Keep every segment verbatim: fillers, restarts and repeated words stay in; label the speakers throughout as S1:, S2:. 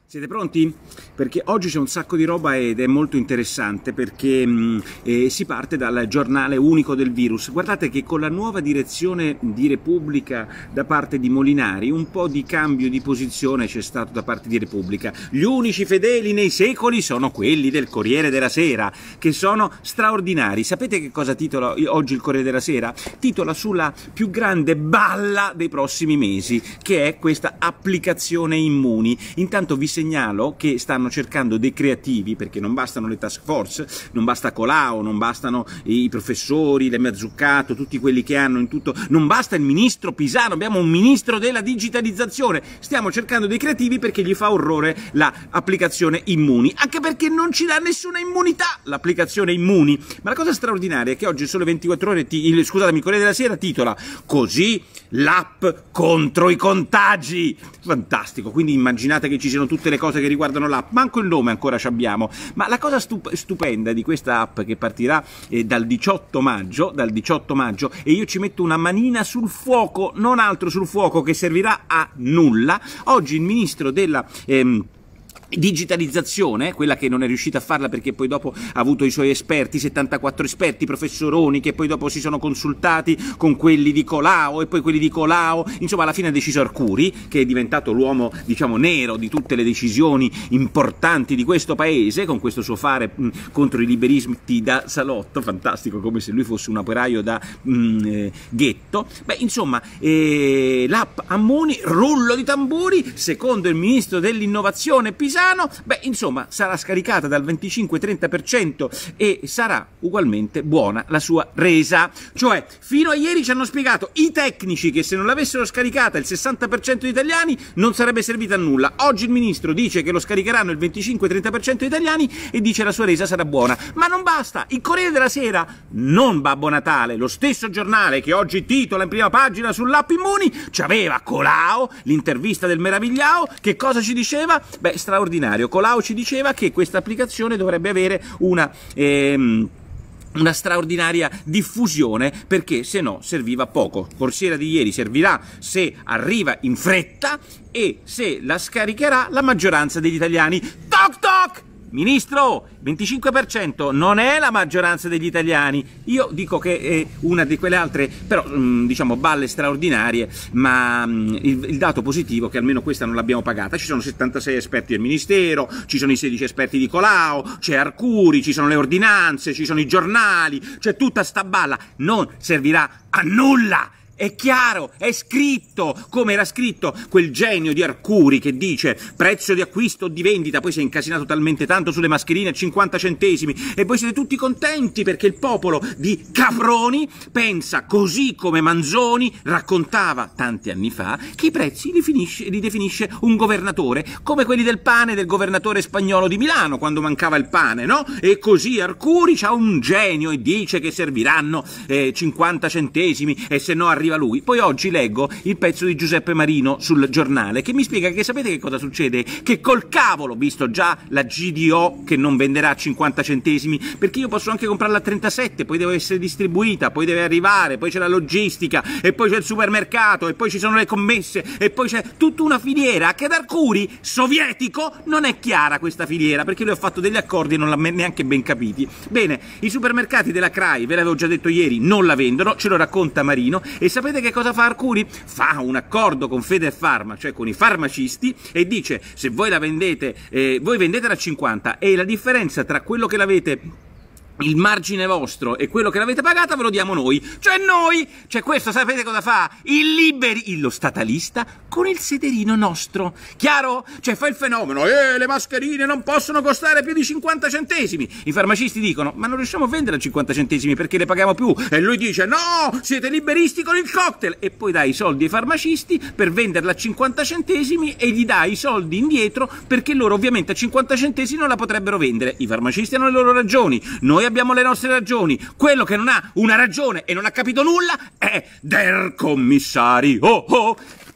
S1: Siete pronti? Perché oggi c'è un sacco di roba ed è molto interessante perché mh, eh, si parte dal giornale unico del virus. Guardate che con la nuova direzione di Repubblica da parte di Molinari un po' di cambio di posizione c'è stato da parte di Repubblica. Gli unici fedeli nei secoli sono quelli del Corriere della Sera, che sono straordinari. Sapete che cosa titola oggi il Corriere della Sera? Titola sulla più grande balla dei prossimi mesi, che è questa applicazione Immuni. Intanto vi segnalo che stanno cercando dei creativi, perché non bastano le task force, non basta Colao, non bastano i professori, le Mazzucato, tutti quelli che hanno in tutto, non basta il ministro Pisano, abbiamo un ministro della digitalizzazione, stiamo cercando dei creativi perché gli fa orrore l'applicazione Immuni, anche perché non ci dà nessuna immunità l'applicazione Immuni. Ma la cosa straordinaria è che oggi Sole ventiquattro Ore, il, scusatemi, il Corriere della Sera titola così l'app contro i contagi. Fantastico, quindi immaginate che ci siano tutte le cose che riguardano l'app, manco il nome ancora ci abbiamo. Ma la cosa stup stupenda di questa app, che partirà eh, dal diciotto maggio, dal diciotto maggio, e io ci metto una manina sul fuoco, non altro sul fuoco, che servirà a nulla. Oggi il ministro della ehm, digitalizzazione, quella che non è riuscita a farla perché poi dopo ha avuto i suoi esperti, settantaquattro esperti, professoroni, che poi dopo si sono consultati con quelli di Colao e poi quelli di Colao, insomma alla fine ha deciso Arcuri, che è diventato l'uomo, diciamo, nero di tutte le decisioni importanti di questo paese, con questo suo fare mh, contro i liberismi da salotto, fantastico, come se lui fosse un operaio da mh, eh, ghetto. Beh, insomma, eh, l'app Immuni, rullo di tamburi, secondo il ministro dell'innovazione Pisano, beh, insomma, sarà scaricata dal venticinque trenta per cento e sarà ugualmente buona la sua resa. Cioè, fino a ieri ci hanno spiegato i tecnici che se non l'avessero scaricata il sessanta per cento degli italiani non sarebbe servita a nulla. Oggi il ministro dice che lo scaricheranno il venticinque trenta per cento degli italiani e dice la sua resa sarà buona. Ma non basta, il Corriere della Sera, non Babbo Natale, lo stesso giornale che oggi titola in prima pagina sull'app Immuni, c'aveva Colao, l'intervista del Meravigliao, che cosa ci diceva? Beh, straordinario. Colao ci diceva che questa applicazione dovrebbe avere una ehm, una straordinaria diffusione, perché se no serviva poco. Corsiera di ieri servirà se arriva in fretta e se la scaricherà la maggioranza degli italiani. Toc toc! Ministro, venticinque per cento non è la maggioranza degli italiani. Io dico che è una di quelle altre, però diciamo balle straordinarie, ma il, il dato positivo è che almeno questa non l'abbiamo pagata. Ci sono settantasei esperti del Ministero, ci sono i sedici esperti di Colao, c'è Arcuri, ci sono le ordinanze, ci sono i giornali, c'è tutta sta balla. Non servirà a nulla! È chiaro, è scritto, come era scritto quel genio di Arcuri che dice prezzo di acquisto o di vendita, poi si è incasinato talmente tanto sulle mascherine a cinquanta centesimi e voi siete tutti contenti perché il popolo di caproni pensa, così come Manzoni raccontava tanti anni fa, che i prezzi li, finisce, li definisce un governatore, come quelli del pane del governatore spagnolo di Milano quando mancava il pane, no? E così Arcuri c'ha un genio e dice che serviranno eh, cinquanta centesimi e se no arriva lui. Poi oggi leggo il pezzo di Giuseppe Marino sul giornale che mi spiega che sapete che cosa succede? Che col cavolo, visto già la G D O che non venderà a cinquanta centesimi, perché io posso anche comprarla a trentasette, poi deve essere distribuita, poi deve arrivare, poi c'è la logistica, e poi c'è il supermercato, e poi ci sono le commesse, e poi c'è tutta una filiera che ad Arcuri, sovietico, non è chiara questa filiera, perché lui ha fatto degli accordi e non l'ha neanche ben capiti. Bene, i supermercati della CRAI, ve l'avevo già detto ieri, non la vendono, ce lo racconta Marino, e sapete che cosa fa Arcuri? Fa un accordo con Federfarma, cioè con i farmacisti, e dice se voi la vendete, eh, voi vendetela a cinquanta e la differenza tra quello che l'avete, il margine vostro e quello che l'avete pagata ve lo diamo noi, cioè noi, cioè questo sapete cosa fa? Il liberi, lo statalista con il sederino nostro, chiaro? Cioè fa il fenomeno, eh le mascherine non possono costare più di cinquanta centesimi, i farmacisti dicono ma non riusciamo a vendere a cinquanta centesimi perché le paghiamo più, e lui dice no, siete liberisti con il cocktail, e poi dà i soldi ai farmacisti per venderla a cinquanta centesimi e gli dà i soldi indietro perché loro ovviamente a cinquanta centesimi non la potrebbero vendere. I farmacisti hanno le loro ragioni, noi abbiamo le nostre ragioni, quello che non ha una ragione e non ha capito nulla è der commissario. Oh, oh.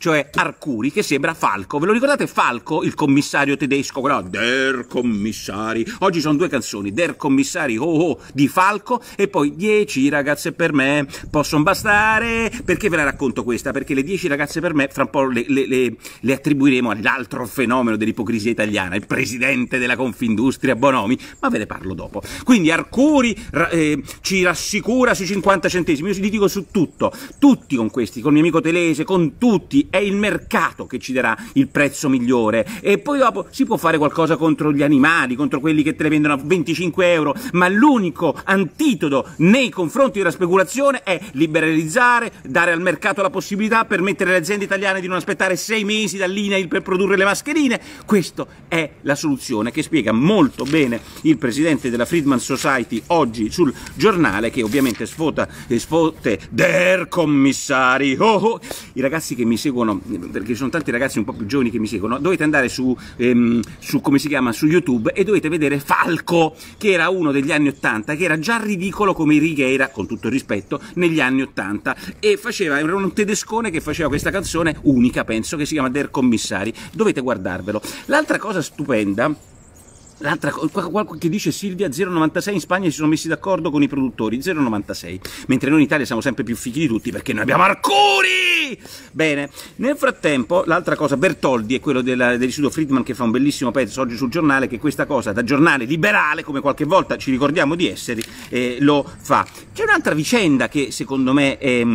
S1: cioè Arcuri, che sembra Falco. Ve lo ricordate Falco, il commissario tedesco, quello Der Commissari? Oggi sono due canzoni, Der Commissari oh oh di Falco e poi dieci ragazze per me possono bastare. Perché ve la racconto questa? Perché le dieci ragazze per me fra un po' le, le, le, le attribuiremo all'altro fenomeno dell'ipocrisia italiana, il presidente della Confindustria Bonomi, ma ve ne parlo dopo. Quindi Arcuri eh, ci rassicura sui cinquanta centesimi, io vi dico su tutto, tutti con questi, con il mio amico Telese, con tutti, è il mercato che ci darà il prezzo migliore e poi dopo si può fare qualcosa contro gli animali, contro quelli che te le vendono a venticinque euro, ma l'unico antidoto nei confronti della speculazione è liberalizzare, dare al mercato la possibilità, permettere alle aziende italiane di non aspettare sei mesi dall'INAIL per produrre le mascherine. Questa è la soluzione che spiega molto bene il presidente della Friedman Society oggi sul giornale, che ovviamente sfota e sfotte Der Commissari oh oh. I ragazzi che mi seguono, perché ci sono tanti ragazzi un po' più giovani che mi seguono, dovete andare su, ehm, su come si chiama, su YouTube e dovete vedere Falco, che era uno degli anni ottanta, che era già ridicolo come Righiera, con tutto il rispetto, negli anni ottanta, e faceva, era un tedescone che faceva questa canzone unica, penso, che si chiama Der Commissari, dovete guardarvelo. L'altra cosa stupenda, l'altra qualcuno che dice Silvia zero virgola novantasei in Spagna si sono messi d'accordo con i produttori, zero virgola novantasei, mentre noi in Italia siamo sempre più fighi di tutti perché noi abbiamo Arcuri! Bene, nel frattempo l'altra cosa, Bertoldi è quello della, dell'istituto Friedman, che fa un bellissimo pezzo oggi sul giornale, che questa cosa da giornale liberale, come qualche volta ci ricordiamo di essere, eh, lo fa. C'è un'altra vicenda che secondo me è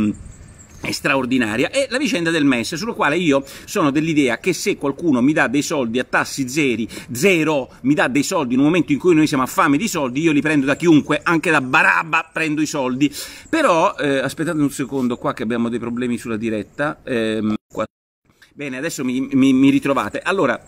S1: è straordinaria, è la vicenda del M E S, sulla quale io sono dell'idea che se qualcuno mi dà dei soldi a tassi zeri, zero, mi dà dei soldi in un momento in cui noi siamo affami di soldi, io li prendo da chiunque, anche da Barabba prendo i soldi. Però, eh, aspettate un secondo qua che abbiamo dei problemi sulla diretta, ehm, qua. Bene, adesso mi, mi, mi ritrovate. Allora,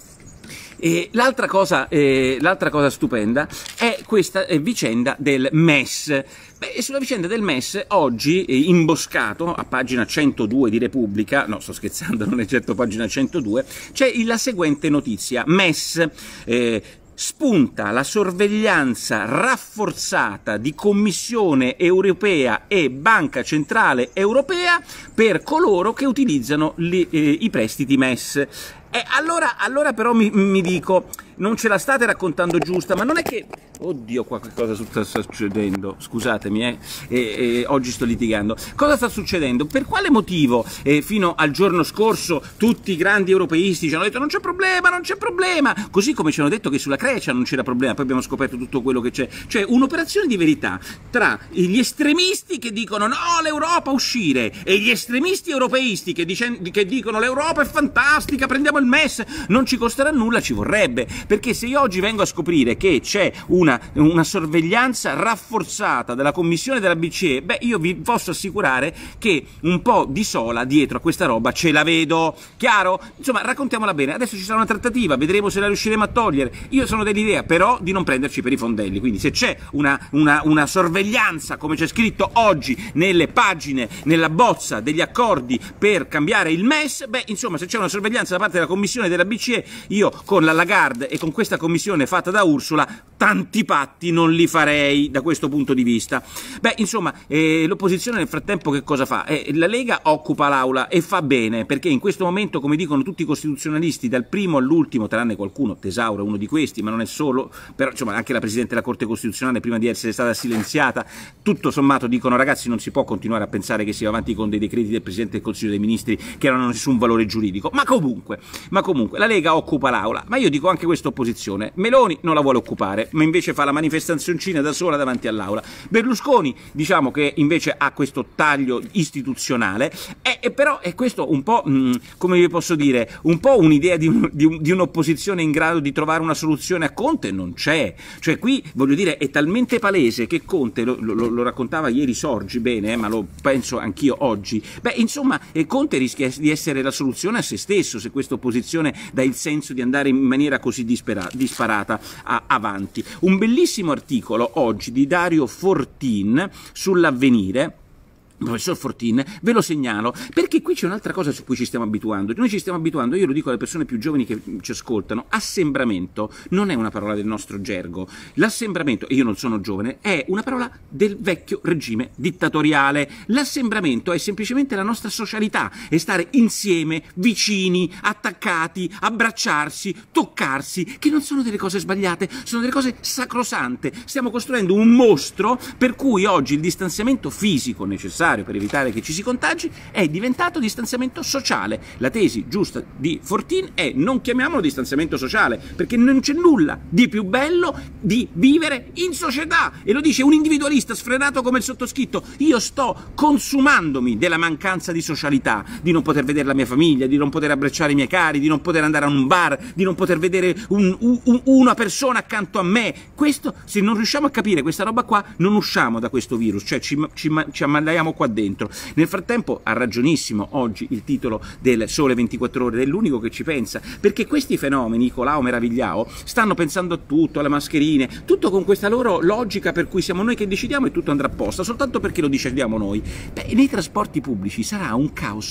S1: E l'altra cosa, eh, l'altra cosa stupenda è questa eh, vicenda del M E S. Beh, sulla vicenda del M E S oggi, eh, imboscato a pagina centodue di Repubblica, no sto scherzando, non è certo pagina centodue, c'è la seguente notizia: M E S, eh, spunta la sorveglianza rafforzata di Commissione europea e Banca Centrale Europea per coloro che utilizzano li, eh, i prestiti M E S. E allora, allora però mi, mi dico, non ce la state raccontando giusta, ma non è che... Oddio, qua che cosa sta succedendo? Scusatemi, eh, eh, eh, oggi sto litigando. Cosa sta succedendo? Per quale motivo eh, fino al giorno scorso tutti i grandi europeisti ci hanno detto non c'è problema, non c'è problema, così come ci hanno detto che sulla Grecia non c'era problema, poi abbiamo scoperto tutto quello che c'è. Cioè un'operazione di verità tra gli estremisti che dicono no, l'Europa uscire, e gli estremisti europeisti che, dicen- che dicono l'Europa è fantastica, prendiamo il M E S, non ci costerà nulla, ci vorrebbe, perché se io oggi vengo a scoprire che c'è una Una, una sorveglianza rafforzata della Commissione della B C E, beh, io vi posso assicurare che un po' di sola dietro a questa roba ce la vedo, chiaro? Insomma, raccontiamola bene, adesso ci sarà una trattativa, vedremo se la riusciremo a togliere. Io sono dell'idea però di non prenderci per i fondelli, quindi se c'è una, una, una sorveglianza, come c'è scritto oggi nelle pagine, nella bozza degli accordi per cambiare il M E S, beh, insomma, se c'è una sorveglianza da parte della Commissione della B C E, io con la Lagarde e con questa commissione fatta da Ursula, tanti patti non li farei da questo punto di vista. Beh, insomma, eh, l'opposizione nel frattempo che cosa fa? Eh, la Lega occupa l'aula e fa bene, perché in questo momento, come dicono tutti i costituzionalisti, dal primo all'ultimo, tranne qualcuno, Tesauro è uno di questi, ma non è solo, però insomma anche la Presidente della Corte Costituzionale prima di essere stata silenziata, tutto sommato dicono ragazzi non si può continuare a pensare che si va avanti con dei decreti del Presidente del Consiglio dei Ministri che non hanno nessun valore giuridico, ma comunque, ma comunque la Lega occupa l'aula, ma io dico anche questa opposizione, Meloni non la vuole occupare, ma invece fa la manifestazioncina da sola davanti all'aula. Berlusconi diciamo che invece ha questo taglio istituzionale, e, e però è questo un po', mh, come vi posso dire, un po' un'idea di, un, di, un, di un'opposizione in grado di trovare una soluzione a Conte non c'è. Cioè qui, voglio dire, è talmente palese che Conte, lo, lo, lo raccontava ieri Sorgi bene, eh, ma lo penso anch'io oggi, beh insomma eh, Conte rischia di essere la soluzione a se stesso se questa opposizione dà il senso di andare in maniera così dispera, disparata a, avanti. Un bellissimo articolo oggi di Dario Fortin sull'Avvenire, Professor Fortin, ve lo segnalo, perché qui c'è un'altra cosa su cui ci stiamo abituando. Noi ci stiamo abituando, io lo dico alle persone più giovani che ci ascoltano, assembramento non è una parola del nostro gergo. L'assembramento, e io non sono giovane, è una parola del vecchio regime dittatoriale. L'assembramento è semplicemente la nostra socialità, è stare insieme, vicini, attaccati, abbracciarsi, toccarsi, che non sono delle cose sbagliate, sono delle cose sacrosante. Stiamo costruendo un mostro per cui oggi il distanziamento fisico necessario per evitare che ci si contagi è diventato distanziamento sociale. La tesi giusta di Fortin è: non chiamiamolo distanziamento sociale, perché non c'è nulla di più bello di vivere in società, e lo dice un individualista sfrenato come il sottoscritto. Io sto consumandomi della mancanza di socialità, di non poter vedere la mia famiglia, di non poter abbracciare i miei cari, di non poter andare a un bar, di non poter vedere un, un, una persona accanto a me. Questo, se non riusciamo a capire questa roba qua, non usciamo da questo virus, cioè ci, ci, ci ammaliamo qua dentro. Nel frattempo ha ragionissimo oggi il titolo del Sole ventiquattro Ore, è l'unico che ci pensa, perché questi fenomeni, Colao meravigliao, stanno pensando a tutto, alle mascherine, tutto con questa loro logica per cui siamo noi che decidiamo e tutto andrà a posto, soltanto perché lo decidiamo noi. Beh, nei trasporti pubblici sarà un caos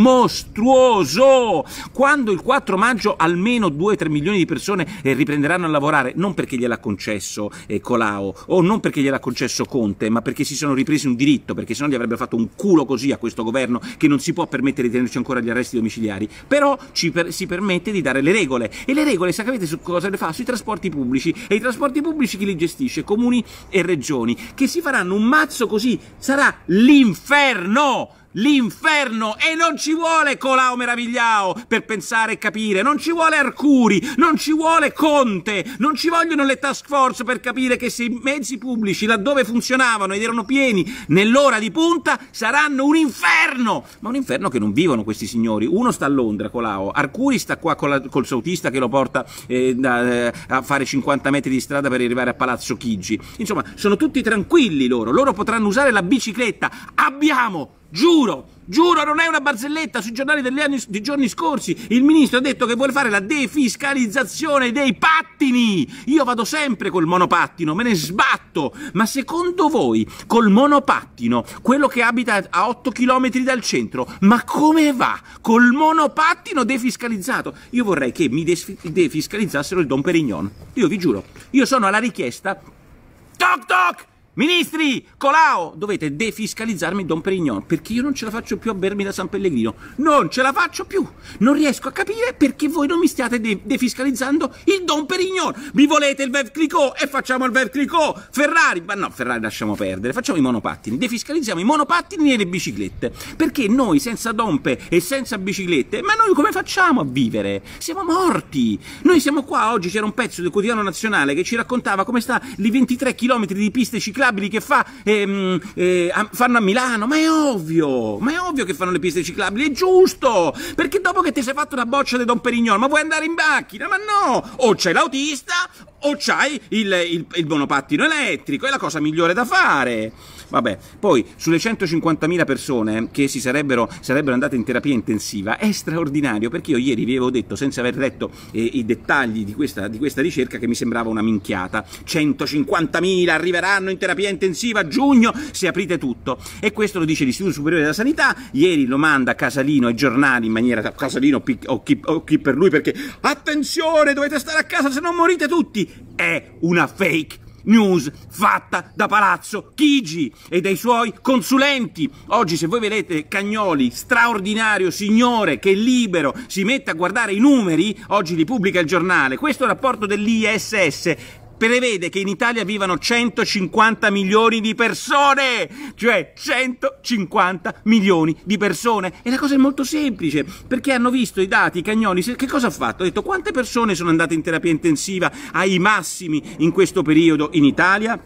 S1: mostruoso quando il quattro maggio almeno due tre milioni di persone eh, riprenderanno a lavorare, non perché gliel'ha concesso eh, Colao, o non perché gliel'ha concesso Conte, ma perché si sono ripresi un diritto, perché sennò gli avrebbe fatto un culo così a questo governo che non si può permettere di tenerci ancora gli arresti domiciliari. Però ci per, si permette di dare le regole, e le regole sapete su cosa le fa? Sui trasporti pubblici. E i trasporti pubblici chi li gestisce? Comuni e regioni, che si faranno un mazzo così, sarà l'inferno! L'inferno! E non ci vuole Colao meravigliao per pensare e capire, non ci vuole Arcuri, non ci vuole Conte, non ci vogliono le task force per capire che se i mezzi pubblici, laddove funzionavano ed erano pieni nell'ora di punta, saranno un inferno! Ma un inferno che non vivono questi signori. Uno sta a Londra, Colao, Arcuri sta qua con la, col suo autista che lo porta eh, da, eh, a fare cinquanta metri di strada per arrivare a Palazzo Chigi. Insomma, sono tutti tranquilli loro, loro potranno usare la bicicletta. Abbiamo, giuro, giuro, non è una barzelletta, sui giornali degli anni, dei giorni scorsi il ministro ha detto che vuole fare la defiscalizzazione dei pattini. Io vado sempre col monopattino, me ne sbatto, ma secondo voi col monopattino, quello che abita a otto chilometri dal centro, ma come va col monopattino defiscalizzato? Io vorrei che mi defiscalizzassero il Dom Perignon, io vi giuro, io sono alla richiesta. Toc toc! Ministri, Colao, dovete defiscalizzarmi il Dom Perignon, perché io non ce la faccio più a bermi da San Pellegrino, non ce la faccio più, non riesco a capire perché voi non mi stiate de defiscalizzando il Dom Perignon. Vi volete il Veuve Clicquot e facciamo il Veuve Clicquot. Ferrari, ma no, Ferrari lasciamo perdere, facciamo i monopattini, defiscalizziamo i monopattini e le biciclette, perché noi senza dompe e senza biciclette, ma noi come facciamo a vivere? Siamo morti. Noi siamo qua, oggi c'era un pezzo del Quotidiano Nazionale che ci raccontava come sta i ventitré chilometri di piste ciclabili che fa, ehm, eh, fanno a Milano. Ma è ovvio, ma è ovvio che fanno le piste ciclabili, è giusto, perché dopo che ti sei fatto una boccia di Dom Perignon, ma vuoi andare in macchina? Ma no, o c'hai l'autista o c'hai il, il, il monopattino elettrico, è la cosa migliore da fare. Vabbè, poi sulle centocinquantamila persone che si sarebbero, sarebbero andate in terapia intensiva è straordinario, perché io ieri vi avevo detto, senza aver letto eh, i dettagli di questa, di questa ricerca, che mi sembrava una minchiata. centocinquantamila arriveranno in terapia intensiva a giugno se aprite tutto, e questo lo dice l'Istituto Superiore della Sanità. Ieri lo manda Casalino ai giornali in maniera, Casalino o chi, o chi per lui, perché attenzione, dovete stare a casa se non morite tutti. È una fake news fatta da Palazzo Chigi e dai suoi consulenti. Oggi, se voi vedete Cagnoli, straordinario signore che è libero, si mette a guardare i numeri, oggi li pubblica il giornale, questo rapporto dell'I S S prevede che in Italia vivano centocinquanta milioni di persone, cioè centocinquanta milioni di persone, e la cosa è molto semplice, perché hanno visto i dati, i Cagnoli, che cosa ha fatto? Ha detto: quante persone sono andate in terapia intensiva ai massimi in questo periodo in Italia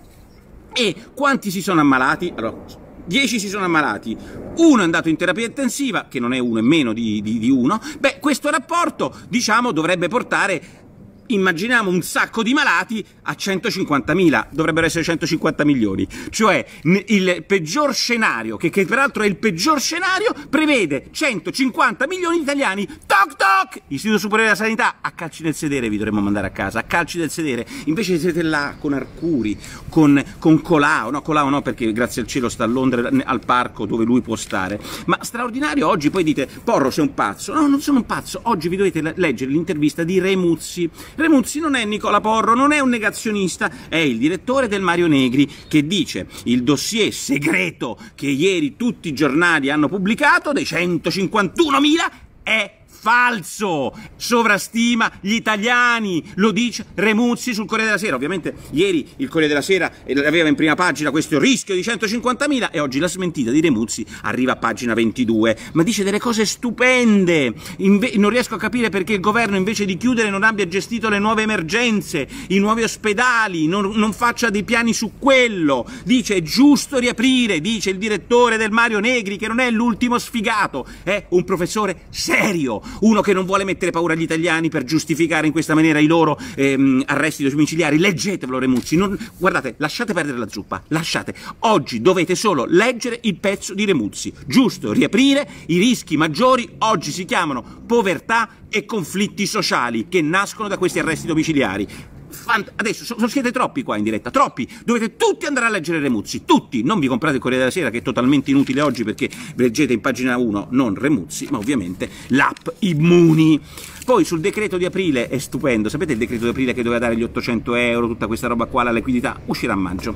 S1: e quanti si sono ammalati? Allora, dieci si sono ammalati, uno è andato in terapia intensiva, che non è uno, è meno di, di, di uno. Beh, questo rapporto, diciamo, dovrebbe portare immaginiamo un sacco di malati a centocinquantamila, dovrebbero essere centocinquanta milioni, cioè il peggior scenario, che, che peraltro è il peggior scenario, prevede centocinquanta milioni di italiani. Toc toc! Istituto Superiore della Sanità, a calci del sedere vi dovremmo mandare a casa, a calci del sedere, invece siete là con Arcuri, con, con Colau, no Colau no perché grazie al cielo sta a Londra al parco dove lui può stare, ma straordinario. Oggi poi dite Porro sei un pazzo, no non sono un pazzo, oggi vi dovete leggere l'intervista di Remuzzi. Remuzzi non è Nicola Porro, non è un negazionista, è il direttore del Mario Negri, che dice il dossier segreto che ieri tutti i giornali hanno pubblicato dei centocinquantunomila è falso, sovrastima gli italiani, lo dice Remuzzi sul Corriere della Sera. Ovviamente ieri il Corriere della Sera aveva in prima pagina questo rischio di centocinquantamila e oggi la smentita di Remuzzi arriva a pagina ventidue, ma dice delle cose stupende. Inve non riesco a capire perché il governo invece di chiudere non abbia gestito le nuove emergenze, i nuovi ospedali, non, non faccia dei piani su quello. Dice è giusto riaprire, dice il direttore del Mario Negri, che non è l'ultimo sfigato, è un professore serio, uno che non vuole mettere paura agli italiani per giustificare in questa maniera i loro ehm, arresti domiciliari. Leggetevelo Remuzzi, non, guardate, lasciate perdere la zuppa, lasciate. Oggi dovete solo leggere il pezzo di Remuzzi. Giusto riaprire, i rischi maggiori oggi si chiamano povertà e conflitti sociali che nascono da questi arresti domiciliari. Adesso sono, siete troppi qua in diretta, troppi, dovete tutti andare a leggere Remuzzi, tutti, non vi comprate il Corriere della Sera che è totalmente inutile oggi perché leggete in pagina uno non Remuzzi ma ovviamente l'app Immuni. Poi sul decreto di aprile è stupendo, sapete il decreto di aprile che doveva dare gli ottocento euro, tutta questa roba qua, la liquidità, uscirà a maggio.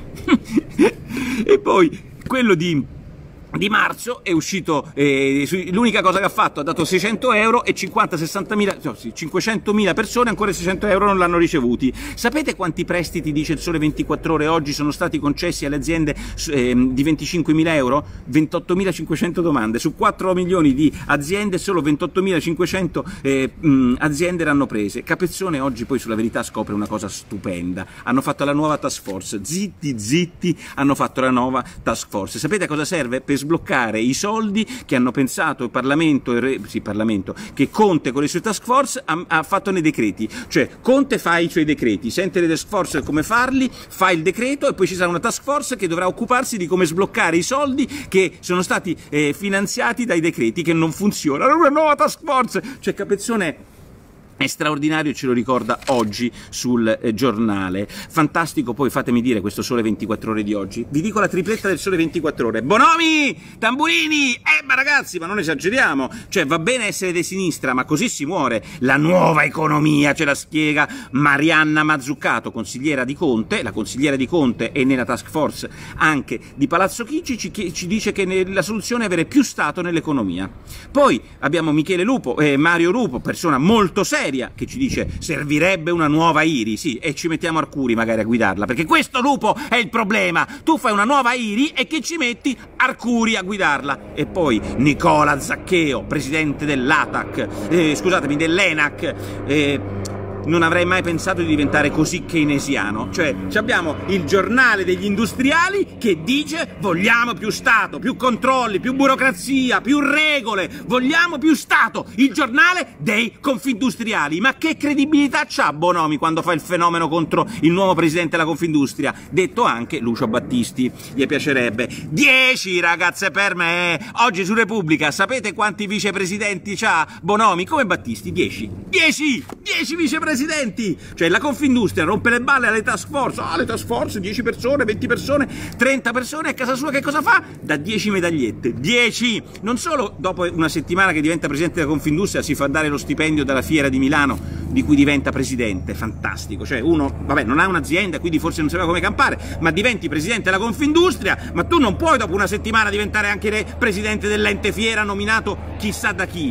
S1: E poi quello di di marzo è uscito, eh, l'unica cosa che ha fatto, ha dato seicento euro e cinquanta sessantamila, no, sì, cinquecentomila persone ancora seicento euro non l'hanno ricevuti. Sapete quanti prestiti, dice il Sole ventiquattro Ore, oggi sono stati concessi alle aziende eh, di venticinquemila euro? ventottomilacinquecento domande, su quattro milioni di aziende solo ventottomilacinquecento eh, mh, aziende l'hanno prese. Capezzone oggi poi sulla Verità scopre una cosa stupenda, hanno fatto la nuova task force, zitti zitti, hanno fatto la nuova task force. Sapete a cosa serve? Per sbloccare i soldi che hanno pensato il Parlamento, il, sì, Parlamento, che Conte con le sue task force ha, ha fatto nei decreti. Cioè Conte fa i suoi decreti, sente le task force come farli, fa il decreto e poi ci sarà una task force che dovrà occuparsi di come sbloccare i soldi che sono stati eh, finanziati dai decreti che non funzionano. Una nuova task force, cioè Capezzone è straordinario, ce lo ricorda oggi sul eh, giornale. Fantastico poi, fatemi dire, questo Sole ventiquattro Ore di oggi. Vi dico la tripletta del Sole ventiquattro Ore. Bonomi, Tamburini, eh ma ragazzi, ma non esageriamo. Cioè va bene essere di sinistra, ma così si muore. La nuova economia ce la spiega Marianna Mazzucato, consigliera di Conte. La consigliera di Conte e nella task force anche di Palazzo Chigi ci, ci dice che la soluzione è avere più Stato nell'economia. Poi abbiamo Michele Lupo, eh, Mario Lupo, persona molto seria, che ci dice servirebbe una nuova I R I, sì, e ci mettiamo Arcuri magari a guidarla, perché questo Lupo è il problema. Tu fai una nuova I R I e che ci metti Arcuri a guidarla. E poi Nicola Zaccheo, presidente dell'ATAC, eh, scusatemi, dell'ENAC, eh, non avrei mai pensato di diventare così keynesiano. Cioè abbiamo il giornale degli industriali che dice vogliamo più Stato, più controlli, più burocrazia, più regole, vogliamo più Stato. Il giornale dei Confindustriali. Ma che credibilità c'ha Bonomi quando fa il fenomeno contro il nuovo presidente della Confindustria? Detto anche Lucio Battisti, gli piacerebbe. dieci ragazze per me. Oggi su Repubblica sapete quanti vicepresidenti c'ha Bonomi? Come Battisti? dieci. dieci! dieci vicepresidenti! Presidenti, cioè la Confindustria rompe le balle alle task force, ah le task force, dieci persone, venti persone, trenta persone, a casa sua che cosa fa? Da dieci medagliette, dieci! Non solo dopo una settimana che diventa presidente della Confindustria si fa dare lo stipendio dalla Fiera di Milano di cui diventa presidente, fantastico, cioè uno, vabbè, non ha un'azienda quindi forse non sapeva come campare, ma diventi presidente della Confindustria, ma tu non puoi dopo una settimana diventare anche presidente dell'ente Fiera nominato chissà da chi.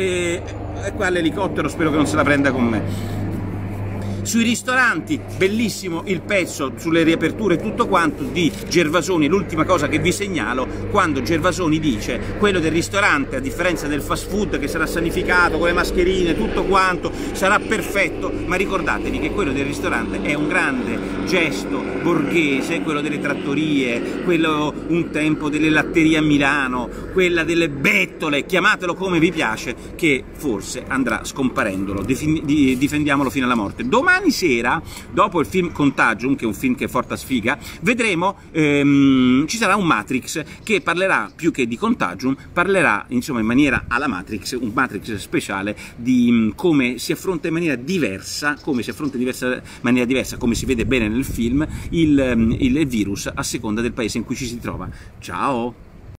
S1: E eh, qua l'elicottero spero che non se la prenda con me. Sui ristoranti, bellissimo il pezzo sulle riaperture e tutto quanto di Gervasoni. L'ultima cosa che vi segnalo, quando Gervasoni dice quello del ristorante, a differenza del fast food che sarà sanificato con le mascherine, tutto quanto, sarà perfetto, ma ricordatevi che quello del ristorante è un grande gesto borghese, quello delle trattorie, quello un tempo delle latterie a Milano, quella delle bettole, chiamatelo come vi piace, che forse andrà scomparendolo, difendiamolo fino alla morte. Domani domani sera, dopo il film Contagion, che è un film che è forte sfiga, vedremo, ehm, ci sarà un Matrix che parlerà, più che di Contagion, parlerà insomma in maniera alla Matrix, un Matrix speciale di mh, come si affronta in maniera diversa, come si affronta in diversa, maniera diversa, come si vede bene nel film, il, il virus a seconda del paese in cui ci si trova. Ciao!